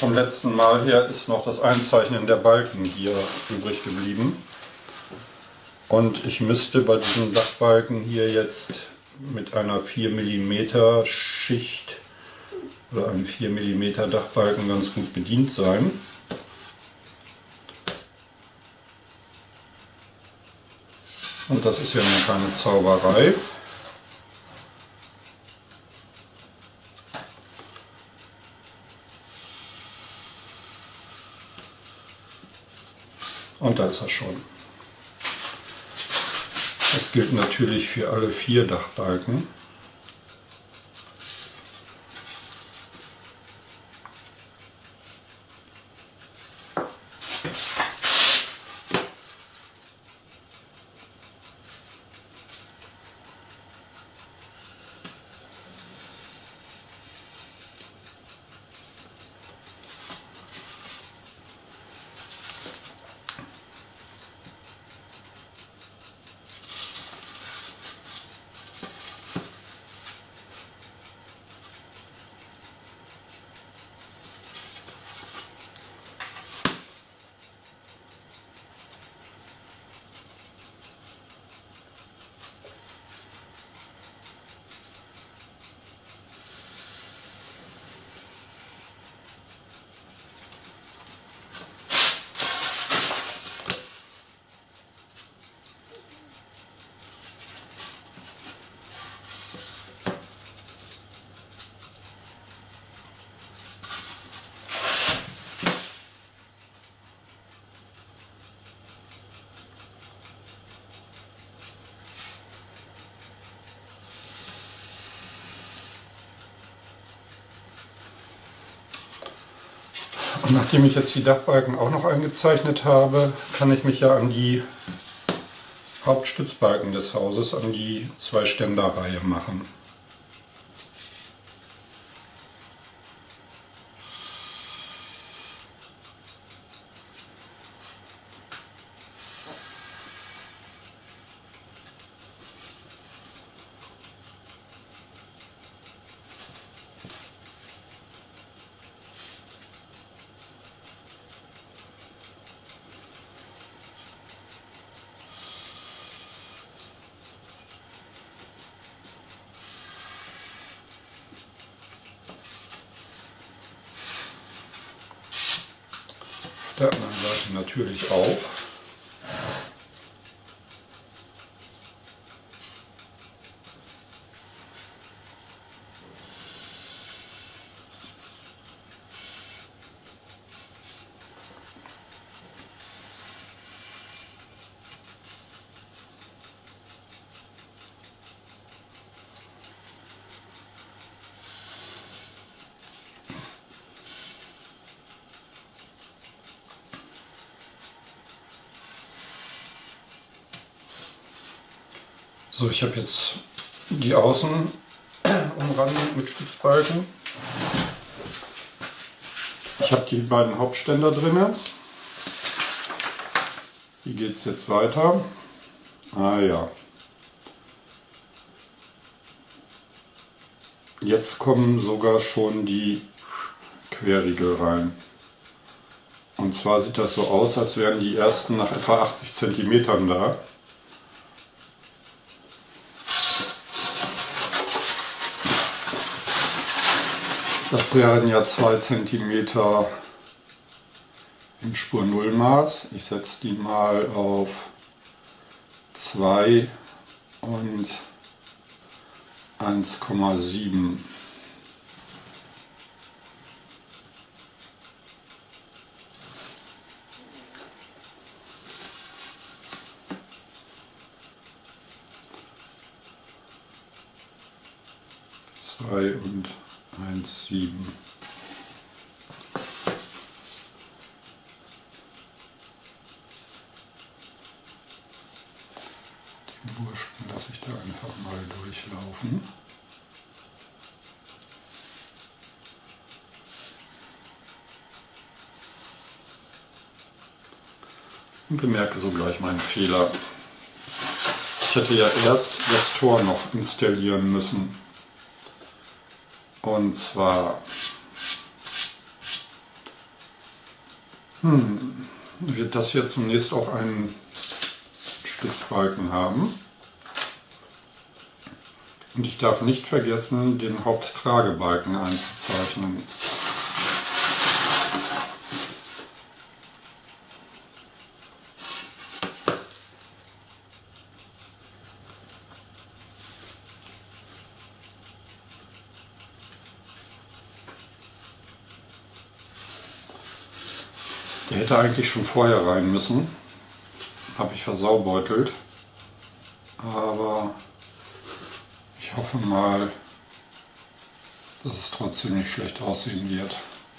vom letzten Mal her ist noch das Einzeichnen der Balken hier übrig geblieben. Und ich müsste bei diesem Dachbalken hier jetzt mit einer 4 mm Schicht oder einem 4 mm Dachbalken ganz gut bedient sein. Und das ist ja nun keine Zauberei. Und da ist er schon. Das gilt natürlich für alle 4 Dachbalken. Und nachdem ich jetzt die Dachbalken auch noch eingezeichnet habe, kann ich mich ja an die Hauptstützbalken des Hauses, an die 2-Ständer-Reihe machen. Auf der anderen Seite natürlich auch. So, ich habe jetzt die Außenumrandung mit Stützbalken. Ich habe die beiden Hauptständer drin. Wie geht es jetzt weiter? Ah ja. Jetzt kommen sogar schon die Querriegel rein. Und zwar sieht das so aus, als wären die ersten nach etwa 80 cm da. Das wären ja 2 cm im Spur 0 Maß. Ich setze die mal auf 2 und 1,7. Und 1,7. Den Burschen lasse ich da einfach mal durchlaufen. Und bemerke sogleich meinen Fehler. Ich hätte ja erst das Tor noch installieren müssen. Und zwar Wird das hier zunächst auch einen Stützbalken haben. Und ich darf nicht vergessen, den Haupttragebalken einzuzeichnen. Der hätte eigentlich schon vorher rein müssen. Habe ich versaubeutelt. Aber ich hoffe mal, dass es trotzdem nicht schlecht aussehen wird.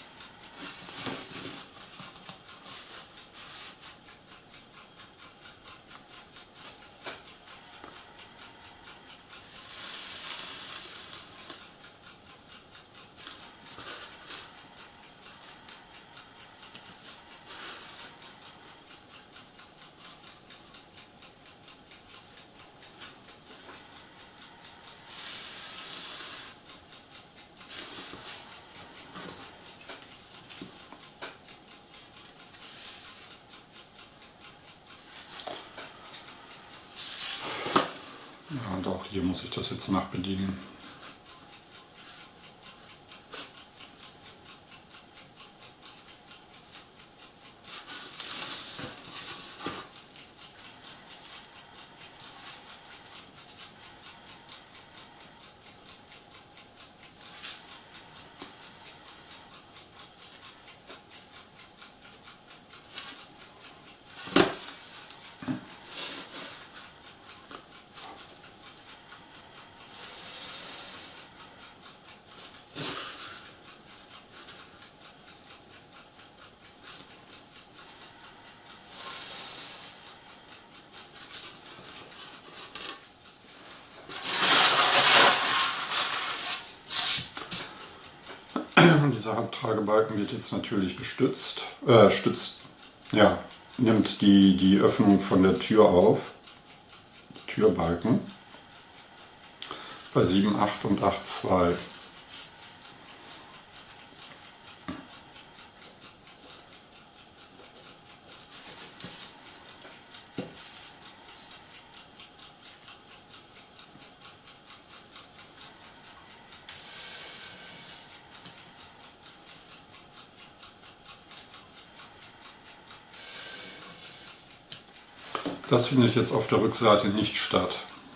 Ja, und auch hier muss ich das jetzt nachbedienen. Dieser Haupttragebalken wird jetzt natürlich gestützt, nimmt die Öffnung von der Tür auf, Türbalken, bei 7,8 und 8,2. Das findet jetzt auf der Rückseite nicht statt.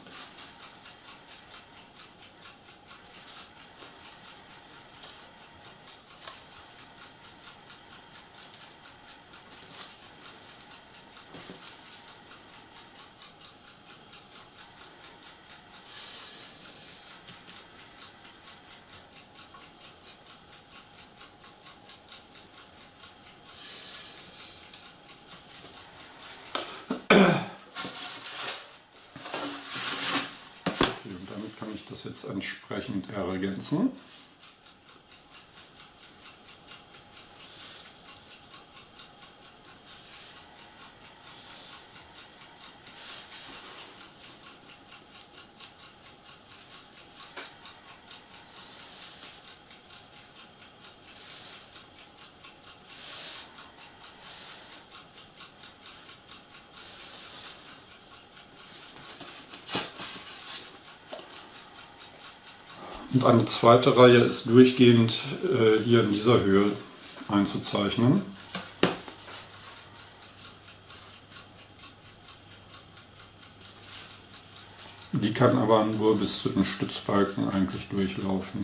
Kann ich das jetzt entsprechend ergänzen. Und eine zweite Reihe ist durchgehend hier in dieser Höhe einzuzeichnen. Die kann aber nur bis zu den Stützbalken eigentlich durchlaufen.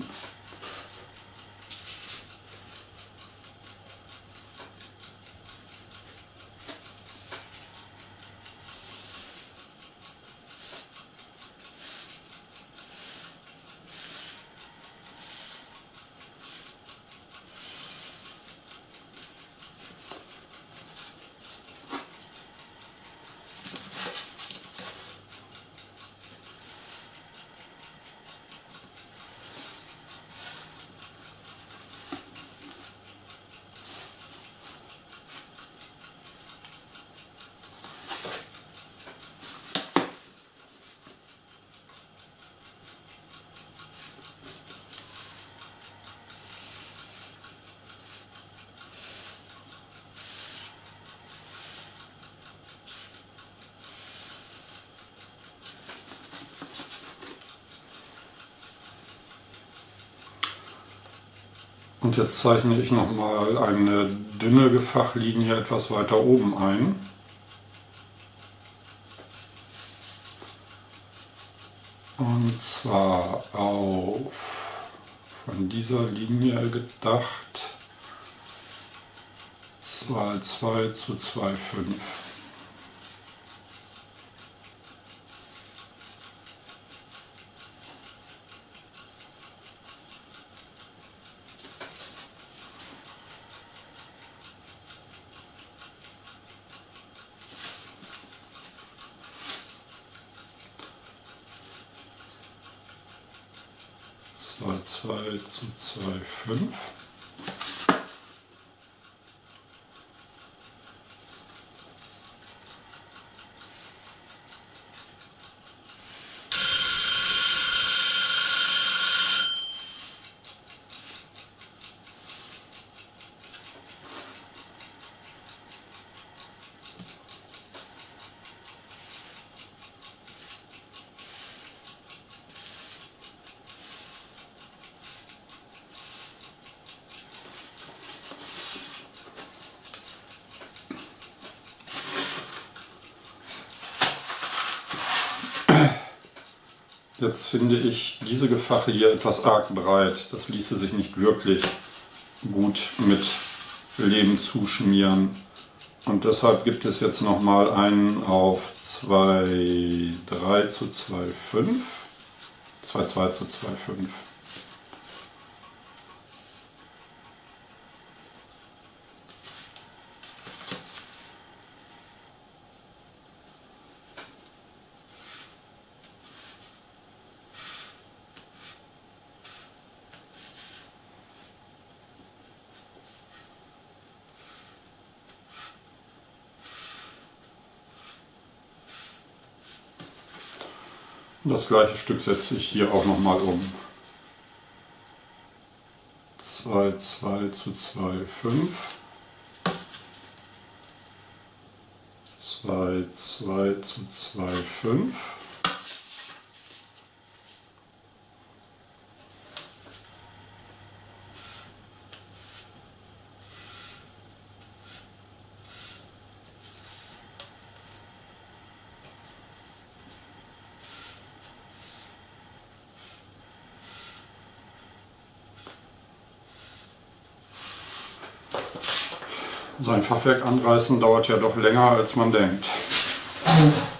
Und jetzt zeichne ich nochmal eine dünne Gefachlinie etwas weiter oben ein. Und zwar auf von dieser Linie gedacht 2,2 zu 2,5. Zwei zu 2,5. Jetzt finde ich diese Gefache hier etwas arg breit. Das ließe sich nicht wirklich gut mit Lehm zuschmieren. Und deshalb gibt es jetzt nochmal einen auf 2,3 zu 2,5. 2,2 zu 2,5. Das gleiche Stück setze ich hier auch nochmal um. 2,2 zu 2,5. 2,2 zu 2,5. So ein Fachwerk anreißen dauert ja doch länger, als man denkt.